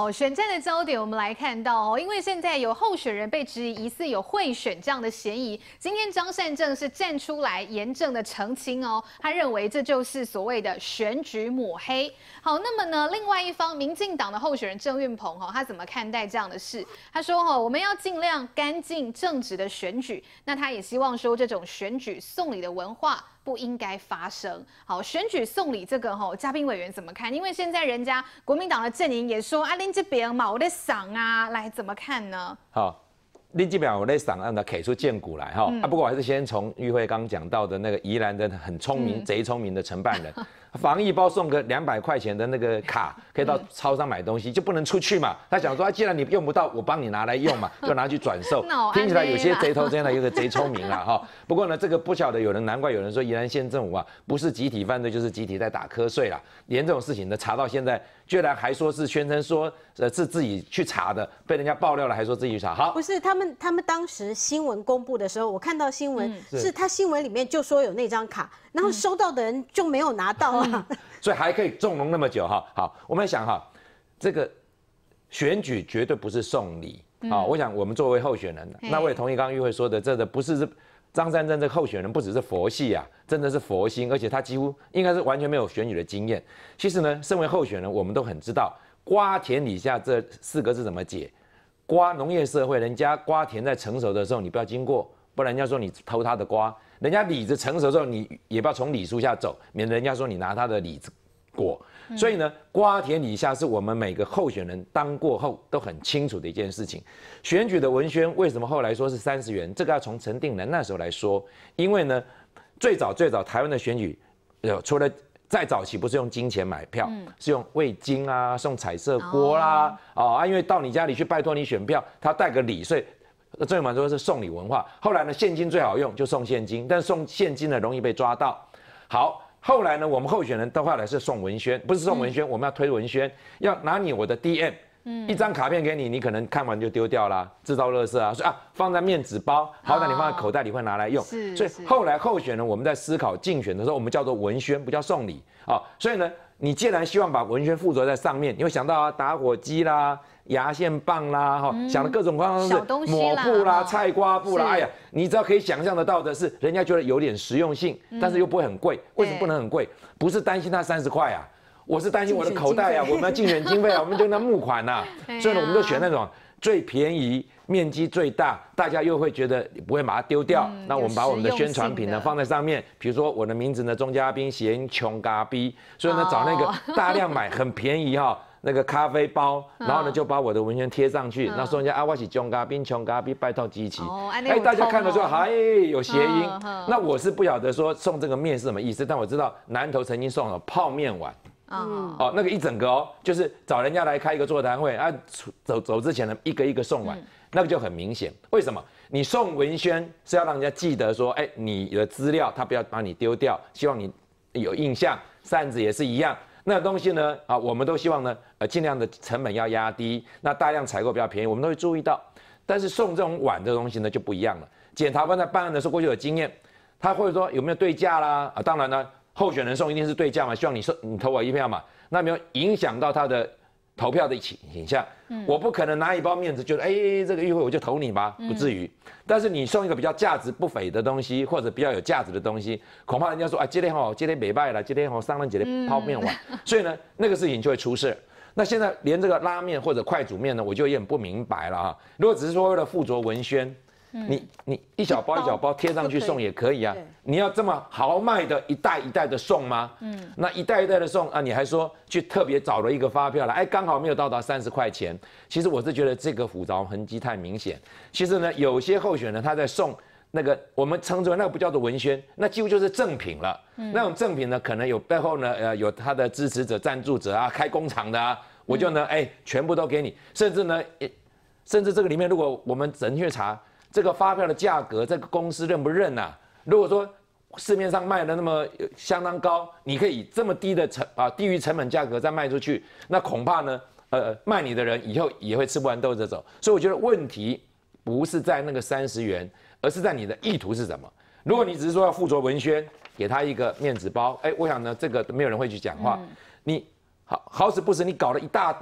好，选战的焦点我们来看到哦，因为现在有候选人被质疑疑似有贿选这样的嫌疑，今天张善政是站出来严正的澄清哦，他认为这就是所谓的选举抹黑。好，那么呢，另外一方民进党的候选人郑运鹏他怎么看待这样的事？他说我们要尽量干净正直的选举，那他也希望说这种选举送礼的文化不应该发生。好，选举送礼这个嘉宾委员怎么看？因为现在人家国民党的阵营也说恁这边嘛我在赏啊，来怎么看呢？ 好，恁这边我在赏，让他给出荐股来哈。不过我还是先从玉慧刚讲到的那个宜兰的很聪明、贼聪明的承办人。防疫包送个200块钱的那个卡，可以到超商买东西，就不能出去嘛。他想说，既然你用不到，我帮你拿来用嘛，就拿去转售。听起来有些贼头真的有个贼聪明啦哈。不过呢，这个不晓得难怪有人说宜兰县政府不是集体犯罪，就是集体在打瞌睡啦。连这种事情呢查到现在，居然还说是宣称说是自己去查的，被人家爆料了，还说自己去查。好， 不是他们当时新闻公布的时候，我看到新闻是他新闻里面就说有那张卡，然后收到的人就没有拿到啊。 所以还可以纵容那么久哈。好，我们来想哈，这个选举绝对不是送礼啊。我想我们作为候选人，那我也同意刚刚玉慧说的，这个不是张善政这个候选人不只是佛系啊，真的是佛心，而且他几乎应该是完全没有选举的经验。其实呢，身为候选人，我们都很知道瓜田李下这4个字怎么解。瓜农业社会，人家瓜田在成熟的时候，你不要经过，不然人家说你偷他的瓜。人家李子成熟的时候，你也不要从李树下走，免得人家说你拿他的李子果。所以呢，瓜田李下是我们每个候选人当过后都很清楚的一件事情。选举的文宣为什么后来说是30元？这个要从陈定南那时候来说，因为呢，最早台湾的选举，除了再早期不是用金钱买票，是用味精啊，送彩色锅啦，因为到你家里去拜托你选票，他带个礼，所以郑运鹏说是送礼文化。后来呢，现金最好用，就送现金，但送现金呢容易被抓到。好，后来呢，我们候选人到后来是送文宣，不是送文宣，我们要推文宣，要拿我的 DM。一张卡片给你，你可能看完就丢掉啦，制造垃圾啊，所以放在面纸包，好歹你放在口袋里会拿来用。所以后来候选人我们在思考竞选的时候，我们叫做文宣，不叫送礼啊。所以呢，你既然希望把文宣附着在上面，你会想到打火机啦、牙线棒啦，想了各种各样的抹布啦、菜瓜布啦，哎呀，你只要可以想象得到的是，人家觉得有点实用性，但是又不会很贵。为什么不能很贵？不是担心它30块啊。我是担心我的口袋啊，我们要竞选经费啊，我们就那募款呐，所以呢，我们就选那种最便宜、面积最大，大家又会觉得不会把它丢掉。那我们把我们的宣传品呢放在上面，比如说我的名字呢，钟嘉宾嫌穷咖逼，所以呢找那个大量买很便宜那个咖啡包，然后呢就把我的文宣贴上去，那说人家我是穷咖宾，穷咖宾拜托机器，大家看的时候还有谐音。那我是不晓得说送这个面是什么意思，但我知道南投曾经送了泡面碗。那个一整个就是找人家来开一个座谈会啊，走之前呢一个一个送完，那个就很明显。为什么？你送文宣是要让人家记得说，你的资料他不要把你丢掉，希望你有印象。扇子也是一样，那东西呢我们都希望呢尽量的成本要压低，那大量采购比较便宜，我们都会注意到。但是送这种碗的东西呢就不一样了。检察官在办案的时候过去有经验，他会说有没有对价啦当然呢。候选人送一定是对价嘛，希望你投我一票嘛，那没有影响到他的投票的倾向。我不可能拿一包面子觉得这个议会我就投你吧，不至于。但是你送一个比较价值不菲的东西，或者比较有价值的东西，恐怕人家说今天没败了，今天上任节的泡面碗，所以呢那个事情就会出事。那现在连这个拉面或者快煮面呢，我就有点不明白了如果只是说为了附着文宣。你一小包一小包贴上去送也可以啊，你要这么豪迈的一袋一袋的送吗？那一袋一袋的送你还说去特别找了一个发票来，刚好没有到达30块钱。其实我是觉得这个复杂痕迹太明显。其实呢，有些候选人他在送那个我们称之为那个不叫做文宣，那几乎就是赠品了。那种赠品呢，可能有背后呢有他的支持者、赞助者开工厂的我就呢全部都给你，甚至这个里面如果我们准确查。这个发票的价格，这个公司认不认啊？如果说市面上卖的那么相当高，你可以以这么低的低于成本价格再卖出去，那恐怕呢，卖你的人以后也会吃不完兜着走。所以我觉得问题不是在那个30元，而是在你的意图是什么。如果你只是说要附着文宣，给他一个面子包，我想呢，这个没有人会去讲话。你好死不死，你搞了一大袋。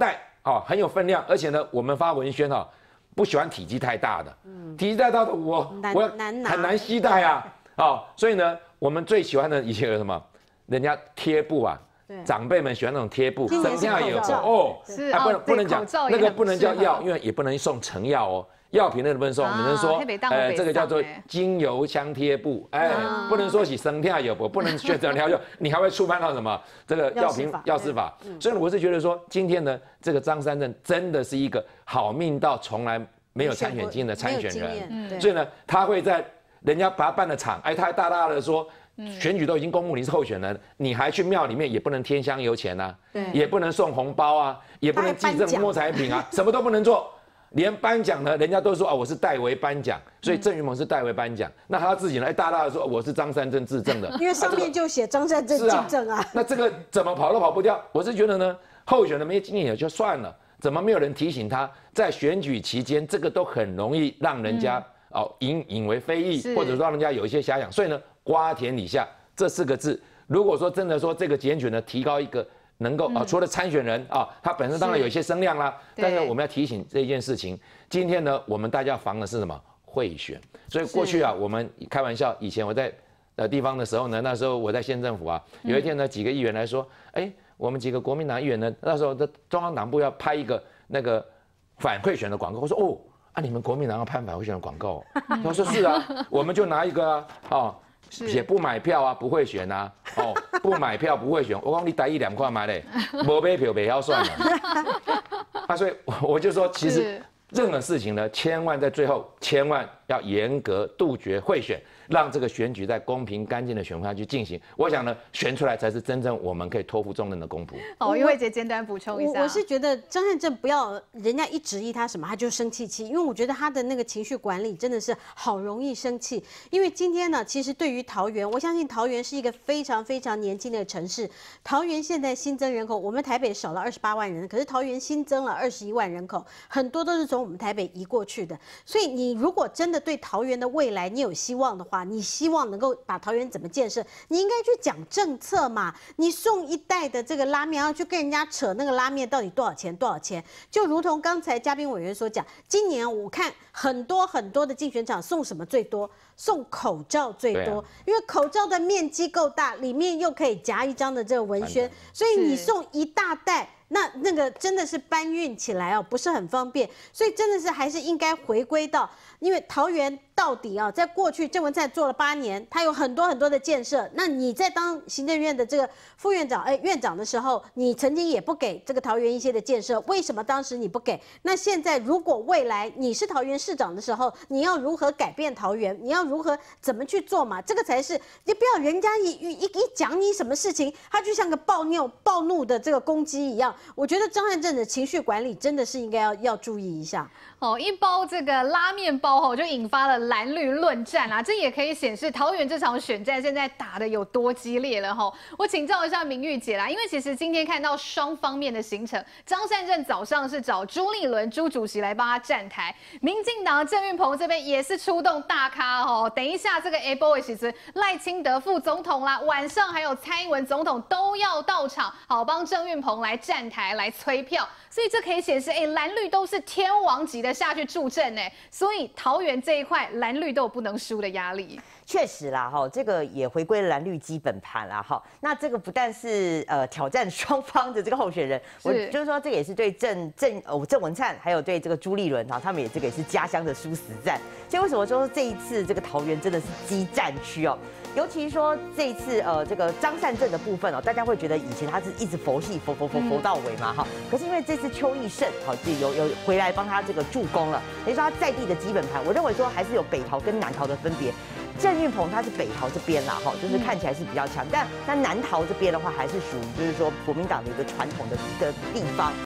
很有分量，而且呢，我们发文宣不喜欢体积太大的，体积太大的我很难携带啊，所以呢，我们最喜欢的以前有什么？人家贴布啊。长辈们喜欢那种贴布，省下有不能讲那个不能叫药，因为也不能送成药哦，药品那个不能送，只能说这个叫做精油香贴布，不能说起生跳有不能选择条就你还会触犯到什么这个药师法，所以我是觉得说今天呢，这个张善政真的是一个好命到从来没有参选经验的参选人，所以呢，他会在人家把他办的场，他还大大的说。选举都已经公布你是候选人，你还去庙里面也不能添香油钱啊，也不能送红包啊，也不能寄赠摸彩品啊，什么都不能做，连颁奖呢，人家都说我是代为颁奖，所以郑云鹏是代为颁奖，那他自己呢，大大的说我是张善政质证的， 因为上面就写张善政质证啊， 那这个怎么跑都跑不掉。我是觉得呢，候选人没经验也就算了，怎么没有人提醒他，在选举期间这个都很容易让人家引为非议，或者说让人家有一些遐想，所以呢。瓜田李下这4个字，如果说真的说这个检举呢提高一个能够除了参选人他本身当然有一些声量啦，但是我们要提醒这件事情，今天呢我们大家防的是什么？贿选。所以过去我们开玩笑，以前我在地方的时候呢，那时候我在县政府有一天呢几个议员来说，我们几个国民党议员呢，那时候的中央党部要拍一个那个反贿选的广告，我说你们国民党要拍反贿选的广告，他说是我们就拿一个写不买票不会选不买票不会选。我讲你台1、2块买嘞，没买票不要算了。所以我就说，其实任何事情呢，千万在最后千万要严格杜绝贿选，让这个选举在公平干净的选项去进行。我想呢，选出来才是真正我们可以托付重任的公仆。 玉慧姐简单补充一下， 我是觉得张善政不要人家一质疑他什么，他就生气，因为我觉得他的那个情绪管理真的是好容易生气。因为今天呢，其实对于桃园，我相信桃园是一个非常非常年轻的城市。桃园现在新增人口，我们台北少了28万人，可是桃园新增了21万人口，很多都是从我们台北移过去的。所以你如果真的对桃园的未来你有希望的话，你希望能够把桃园怎么建设，你应该去讲政策嘛。你送一袋的这个拉面，然后去跟人家扯那个拉面到底多少钱？就如同刚才嘉宾委员所讲，今年我看很多的竞选场送什么最多？送口罩最多，因为口罩的面积够大，里面又可以夹一张的这个文宣，所以你送一大袋。那个真的是搬运起来不是很方便，所以真的是还是应该回归到，因为桃园到底在过去郑文灿做了8年，他有很多的建设。那你在当行政院的这个副院长、院长的时候，你曾经也不给这个桃园一些的建设，为什么当时你不给？那现在如果未来你是桃园市长的时候，你要如何改变桃园？你要如何怎么去做嘛？这个才是，你不要人家一讲你什么事情，他就像个暴怒的这个公鸡一样。我觉得张善政的情绪管理真的是应该要注意一下。 一包这个拉面包就引发了蓝绿论战啊，这也可以显示桃园这场选战现在打得有多激烈了哈。我请教一下明玉姐啦，因为其实今天看到双方面的行程，张善政早上是找朱立伦朱主席来帮他站台，民进党的郑运鹏这边也是出动大咖等一下这个 A-Boy 其实赖清德副总统啦，晚上还有蔡英文总统都要到场，帮郑运鹏来站台来催票，所以这可以显示蓝绿都是天王级的下去助阵所以桃园这一块蓝绿都有不能输的压力。 确实啦，这个也回归了蓝绿基本盘啦，那这个不但是挑战双方的这个候选人，我就是说这个也是对郑文灿还有对这个朱立伦他们也这个也是家乡的殊死战。所以为什么说这一次这个桃园真的是激战区尤其说这一次这个张善政的部分大家会觉得以前他是一直佛系佛到尾嘛可是因为这次邱奕胜有回来帮他这个助攻了，等于说他在地的基本盘，我认为说还是有北桃跟南桃的分别。郑运鹏他是北桃这边啦就是看起来是比较强，但南桃这边的话还是属于就是说国民党的一个传统的地方。